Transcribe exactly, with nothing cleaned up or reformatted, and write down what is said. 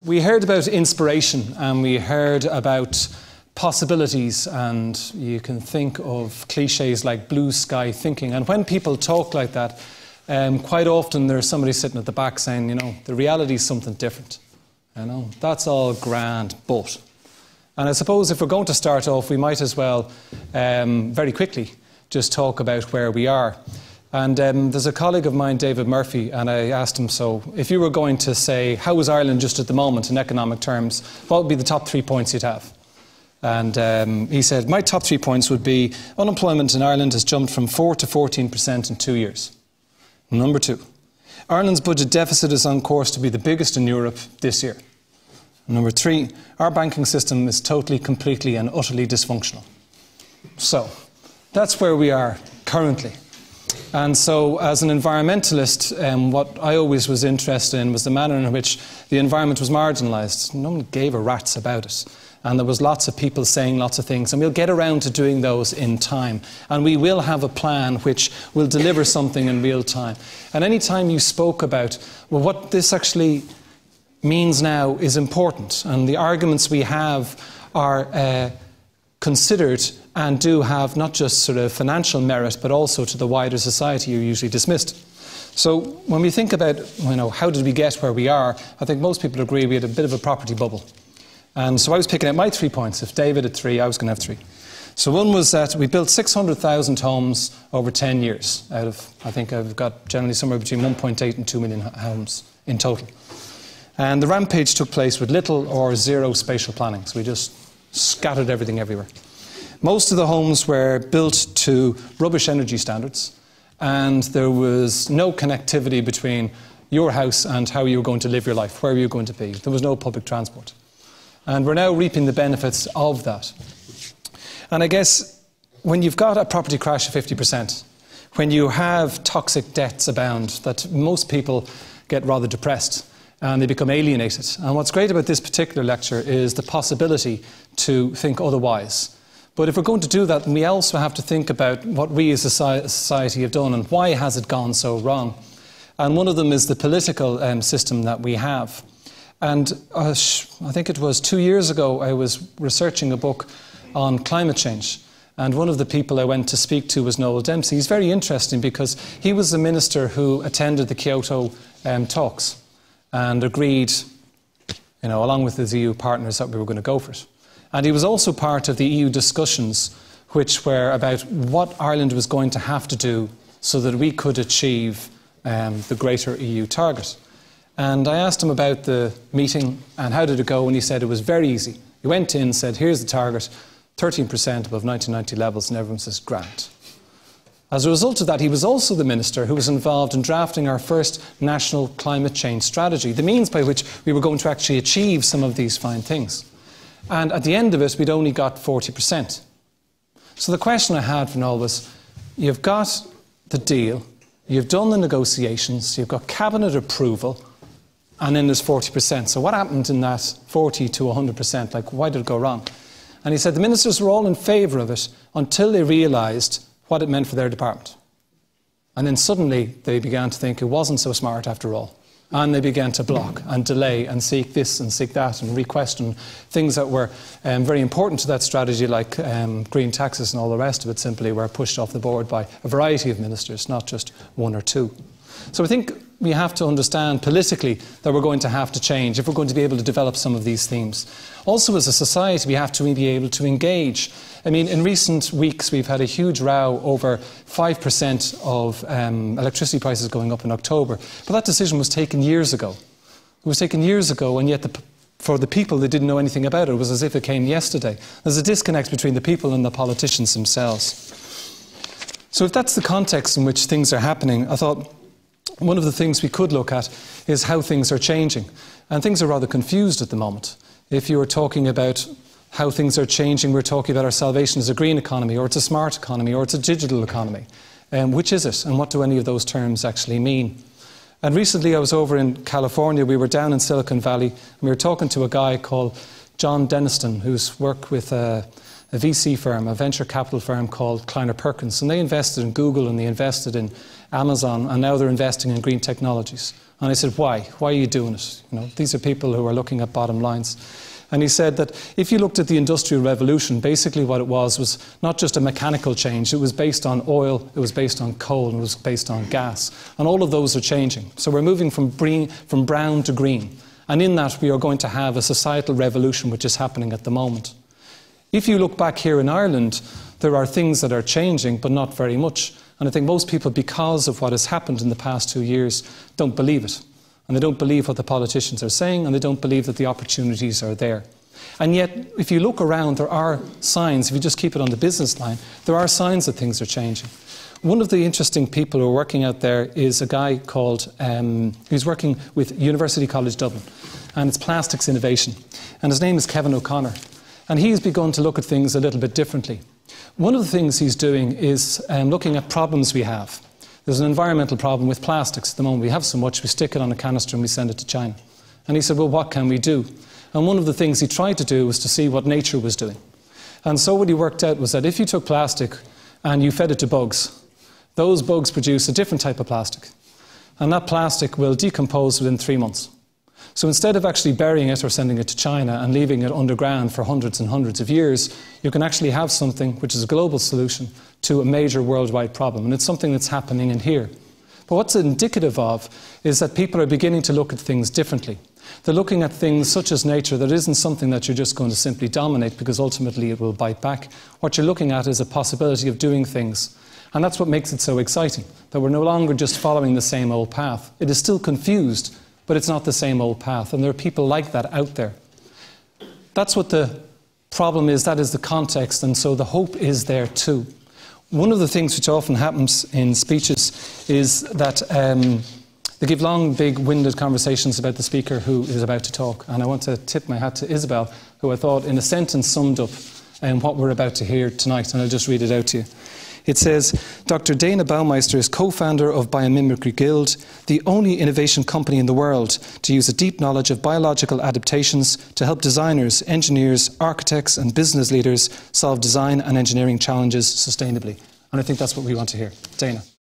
We heard about inspiration and we heard about possibilities, and you can think of cliches like blue sky thinking. And when people talk like that, um, quite often there's somebody sitting at the back saying, you know, the reality is something different. You know, that's all grand, but. And I suppose if we're going to start off, we might as well um, very quickly just talk about where we are. And um, there's a colleague of mine, David Murphy, and I asked him, so if you were going to say, how is Ireland just at the moment in economic terms, what would be the top three points you'd have? And um, he said, my top three points would be unemployment in Ireland has jumped from four to fourteen percent in two years. Number two, Ireland's budget deficit is on course to be the biggest in Europe this year. Number three, our banking system is totally, completely and utterly dysfunctional. So, that's where we are currently. And so, as an environmentalist, um, what I always was interested in was the manner in which the environment was marginalised. No one gave a rat's about it. And there was lots of people saying lots of things. And we'll get around to doing those in time. And we will have a plan which will deliver something in real time. And any time you spoke about, well, what this actually means now is important. And the arguments we have are uh, considered and do have not just sort of financial merit, but also to the wider society you're usually dismissed. So when we think about, you know, how did we get where we are, I think most people agree we had a bit of a property bubble. And so I was picking out my three points. If David had three, I was going to have three. So one was that we built six hundred thousand homes over ten years out of, I think I've got generally somewhere between one point eight and two million homes in total. And the rampage took place with little or zero spatial planning. So we just scattered everything everywhere. Most of the homes were built to rubbish energy standards, and there was no connectivity between your house and how you were going to live your life, where you were going to be. There was no public transport. And we're now reaping the benefits of that. And I guess when you've got a property crash of fifty percent, when you have toxic debts abound, that most people get rather depressed and they become alienated. And what's great about this particular lecture is the possibility to think otherwise. But if we're going to do that, then we also have to think about what we as a society have done and why has it gone so wrong. And one of them is the political um, system that we have. And uh, I think it was two years ago I was researching a book on climate change. And one of the people I went to speak to was Noel Dempsey. He's very interesting because he was the minister who attended the Kyoto um, talks and agreed, you know, along with his E U partners, that we were going to go for it. And he was also part of the E U discussions which were about what Ireland was going to have to do so that we could achieve um, the greater E U target. And I asked him about the meeting and how did it go, and he said it was very easy. He went in and said, here's the target, thirteen percent above nineteen ninety levels, and everyone says, grand. As a result of that, he was also the minister who was involved in drafting our first national climate change strategy, the means by which we were going to actually achieve some of these fine things. And at the end of it, we'd only got forty percent. So the question I had for Noel was, you've got the deal, you've done the negotiations, you've got cabinet approval, and then there's forty percent. So what happened in that forty to one hundred percent? Like, why did it go wrong? And he said the ministers were all in favour of it until they realised what it meant for their department. And then suddenly they began to think it wasn't so smart after all. And they began to block and delay and seek this and seek that and re-question things that were um, very important to that strategy, like um, green taxes and all the rest of it, simply were pushed off the board by a variety of ministers, not just one or two. So I think we have to understand politically that we're going to have to change if we're going to be able to develop some of these themes. Also, as a society, we have to be able to engage. I mean, in recent weeks, we've had a huge row over five percent of um, electricity prices going up in October. But that decision was taken years ago. It was taken years ago, and yet the, for the people, they didn't know anything about it. It was as if it came yesterday. There's a disconnect between the people and the politicians themselves. So if that's the context in which things are happening, I thought one of the things we could look at is how things are changing. And things are rather confused at the moment. If you were talking about how things are changing, we're talking about our salvation as a green economy, or it's a smart economy, or it's a digital economy. Um, which is it, and what do any of those terms actually mean? And recently I was over in California. We were down in Silicon Valley, and we were talking to a guy called John Denniston, who's worked with a, a V C firm, a venture capital firm called Kleiner Perkins, and they invested in Google and they invested in Amazon, and now they're investing in green technologies. And I said, why? Why are you doing it? You know, these are people who are looking at bottom lines. And he said that if you looked at the Industrial Revolution, basically what it was was not just a mechanical change. It was based on oil, it was based on coal, and it was based on gas. And all of those are changing. So we're moving from, green, from brown to green. And in that, we are going to have a societal revolution which is happening at the moment. If you look back here in Ireland, there are things that are changing, but not very much. And I think most people, because of what has happened in the past two years, don't believe it. And they don't believe what the politicians are saying, and they don't believe that the opportunities are there. And yet, if you look around, there are signs, if you just keep it on the business line, there are signs that things are changing. One of the interesting people who are working out there is a guy called, um, he's working with University College Dublin, and it's plastics innovation. And his name is Kevin O'Connor. And he's begun to look at things a little bit differently. One of the things he's doing is um, looking at problems we have. There's an environmental problem with plastics at the moment. We have so much, we stick it on a canister and we send it to China. And he said, well, what can we do? And one of the things he tried to do was to see what nature was doing. And so what he worked out was that if you took plastic and you fed it to bugs, those bugs produce a different type of plastic. And that plastic will decompose within three months. So instead of actually burying it or sending it to China and leaving it underground for hundreds and hundreds of years, you can actually have something which is a global solution to a major worldwide problem. And it's something that's happening in here. But what's it indicative of is that people are beginning to look at things differently. They're looking at things such as nature that isn't something that you're just going to simply dominate because ultimately it will bite back. What you're looking at is a possibility of doing things. And that's what makes it so exciting, that we're no longer just following the same old path. It is still confused, but it's not the same old path. And there are people like that out there. That's what the problem is. That is the context. And so the hope is there too. One of the things which often happens in speeches is that um, they give long, big-winded conversations about the speaker who is about to talk. And I want to tip my hat to Isabel, who I thought in a sentence summed up um, what we're about to hear tonight. And I'll just read it out to you. It says, Doctor Dana Baumeister is co-founder of Biomimicry Guild, the only innovation company in the world to use a deep knowledge of biological adaptations to help designers, engineers, architects and business leaders solve design and engineering challenges sustainably. And I think that's what we want to hear. Dana.